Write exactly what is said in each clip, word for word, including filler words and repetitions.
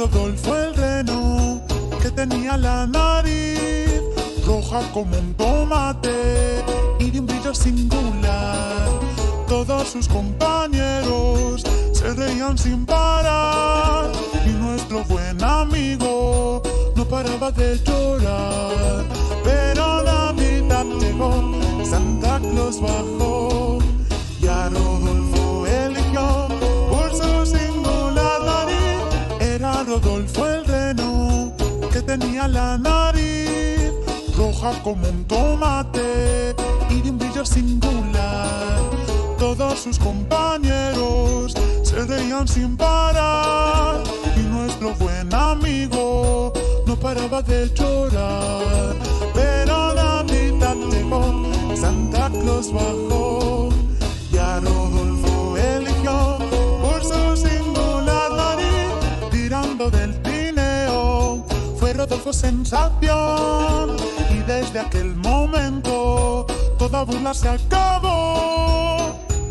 Rodolfo el reno, que tenía la nariz roja como un tomate y de un brillo singular. Todos sus compañeros se reían sin parar y nuestro buen amigo no paraba de llorar. Pero Navidad llegó, Santa Claus bajó y a Rodolfo eligió por su singular nariz. Era Rodolfo el reno, que tenía la nariz roja como un tomate y de un brillo singular. Todos sus compañeros se reían sin parar y nuestro buen amigo no paraba de llorar. Pero Navidad llegó, Santa Claus bajó y a Rodolfo eligió por su singular nariz. Tirando del trineo fue Rodolfo sensación y desde aquel momento toda burla se acabó.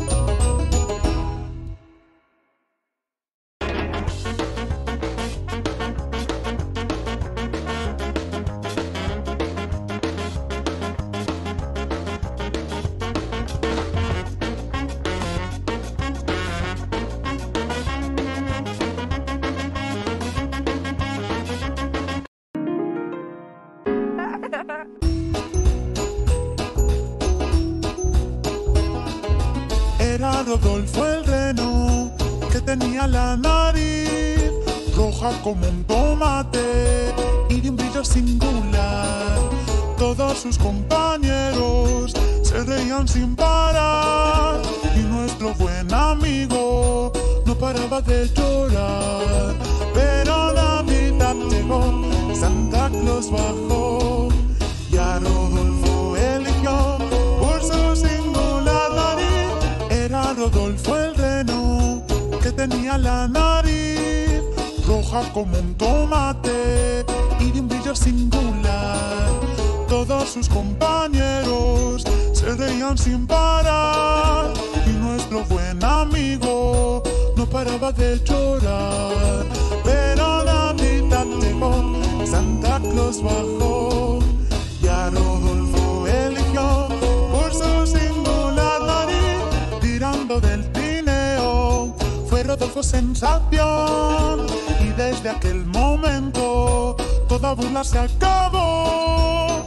Era Rodolfo el reno, que tenía la nariz roja como un tomate y de un brillo singular. Todos sus compañeros se reían sin parar y nuestro buen amigo no paraba de llorar. Pero Navidad llegó, Santa Claus bajó y a Rodolfo eligió por su singular nariz. Era Rodolfo el reno, que tenía la nariz roja como un tomate y de un brillo singular. Todos sus compañeros se reían sin parar y nuestro buen amigo no paraba de llorar. Pero Navidad llegó, Santa Claus bajó y a Rodolfo eligió por su singular nariz. Tirando del trineo fue Rodolfo sensación y desde aquel momento toda burla se acabó.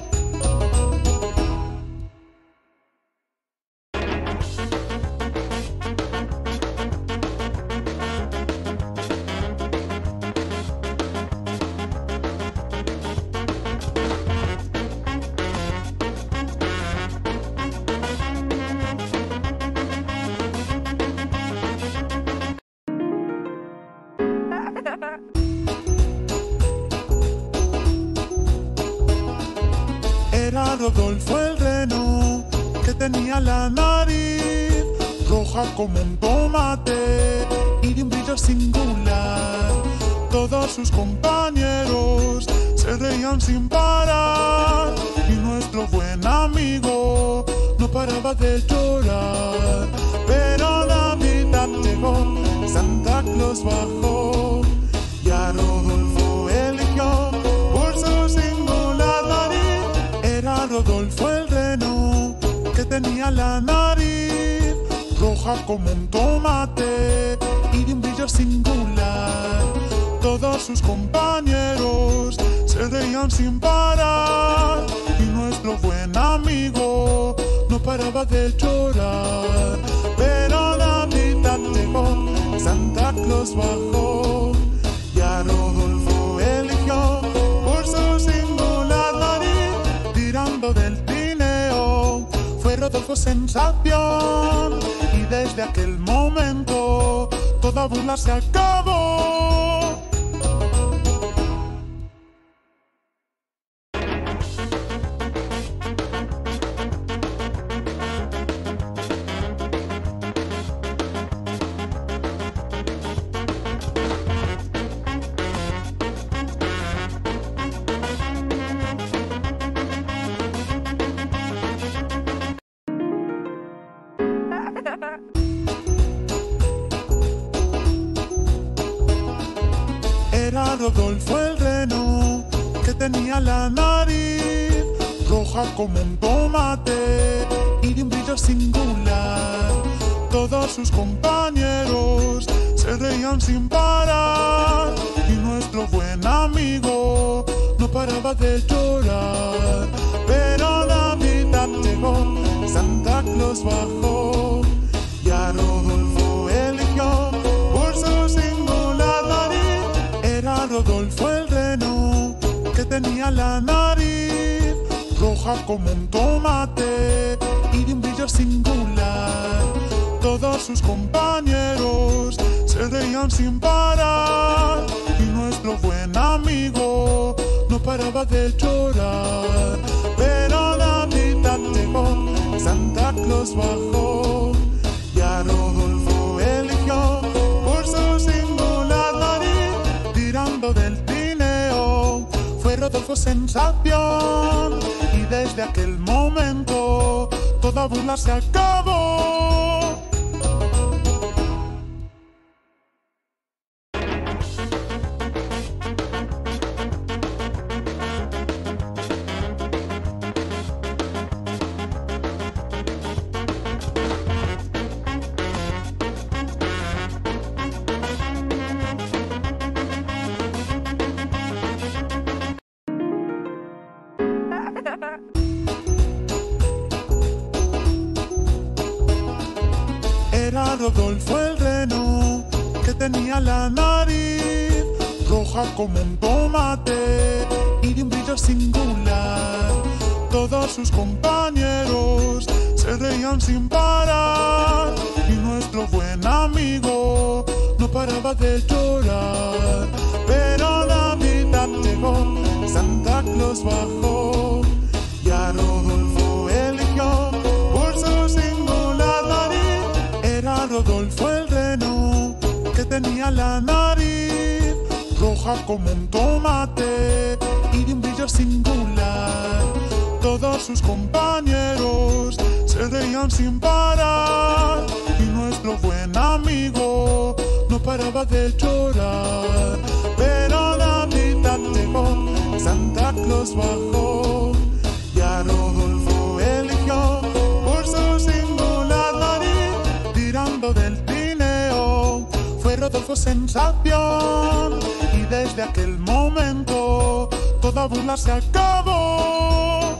Era Rodolfo el reno, que tenía la nariz roja como un tomate y de un brillo singular. Todos sus compañeros se reían sin parar y nuestro buen amigo no paraba de llorar. Pero Navidad llegó, Santa Claus bajó y a Rodolfo eligió por su singular nariz. Era Rodolfo el reno, que tenía la nariz roja como un tomate y de un brillo singular. Todos sus compañeros se reían sin parar y nuestro buen amigo no paraba de llorar. Pero Navidad llegó, Santa Claus bajó y a Rodolfo eligió por su singular nariz. Tirando del trineo fue Rodolfo sensación y desde aquel momento toda burla se acabó. tenía la nariz roja como un tomate y de un brillo singular. Todos sus compañeros se reían sin parar y nuestro buen amigo no paraba de llorar. Pero Navidad llegó, Santa Claus bajó y a Rodolfo eligió por su singular nariz. Era Rodolfo el reno que tenía la nariz roja como un tomate y de un brillo singular. Todos sus compañeros se reían sin parar y nuestro buen amigo no paraba de llorar. Pero Navidad llegó, Santa Claus bajó y a Rodolfo eligió por su singular nariz. Tirando del trineo fue Rodolfo sensación y desde aquel momento toda burla se acabó. Era Rodolfo el reno que tenía la nariz roja como un tomate y de un brillo singular. Todos sus compañeros se reían sin parar y nuestro buen amigo no paraba de llorar. Pero Navidad llegó, Santa Claus bajó y a Rodolfo eligió por su singular nariz. Era Rodolfo el reno que tenía la nariz roja como un tomate y de un brillo singular. Todos sus compañeros se reían sin parar y nuestro buen amigo no paraba de llorar. Pero Navidad llegó, Santa Claus bajó y a Rodolfo eligió por su singular nariz. Tirando del trineo fue Rodolfo sensación y desde aquel momento toda burla se acabó.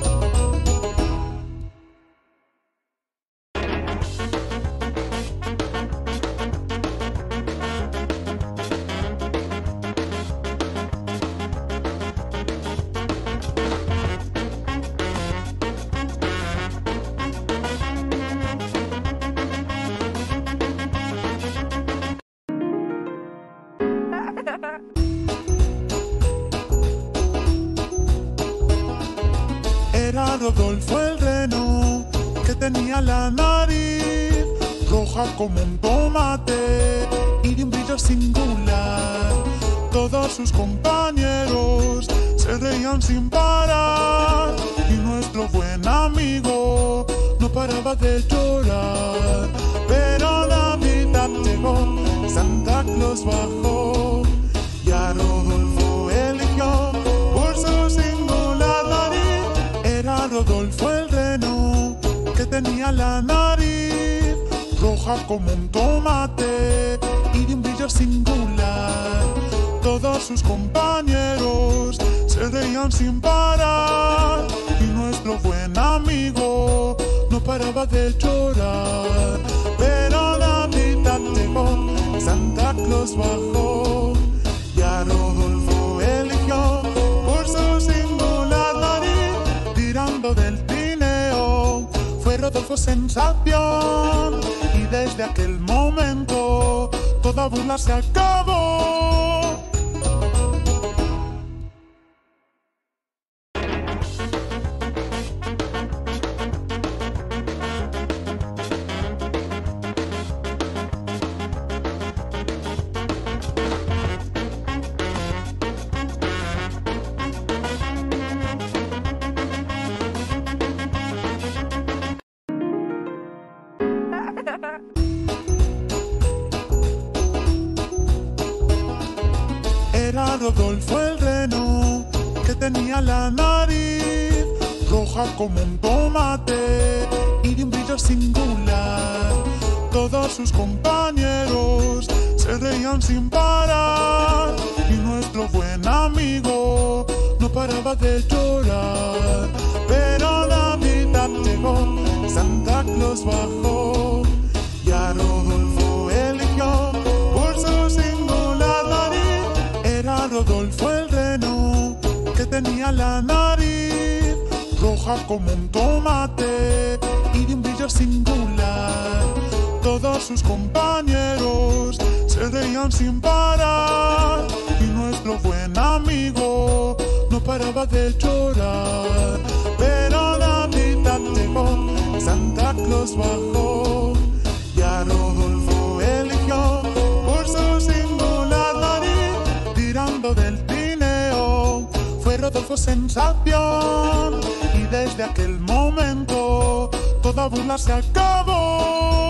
Era Rodolfo el reno que tenía la nariz roja como un tomate y de un brillo singular. Todos sus compañeros se reían sin parar y nuestro buen amigo no paraba de llorar. Pero Navidad llegó, Santa Claus bajó y a Rodolfo eligió por su singular nariz. Era Rodolfo el reno que tenía la nariz roja como un tomate y de un brillo singular. Todos sus compañeros se reían sin parar y nuestro buen amigo no paraba de llorar. Pero Navidad llegó, Santa Claus bajó y a Rodolfo eligió por su singular nariz. Tirando del trineo fue Rodolfo sensación y desde aquel momento toda burla se acabó. Rodolfo el reno que tenía la nariz roja como un tomate y de un brillo singular. Todos sus compañeros se reían sin parar y nuestro buen amigo no paraba de llorar. Pero Navidad llegó, Santa Claus bajó y a Rodolfo eligió por su singular nariz. Era Rodolfo el reno que tenía la nariz roja como un tomate y de un brillo singular. Todos sus compañeros se reían sin parar y nuestro buen amigo no paraba de llorar. Pero Navidad llegó, Santa Claus bajó y a Rodolfo eligió por su singular nariz. Tirando del trineo fue Rodolfo sensación y desde aquel momento toda burla se acabó.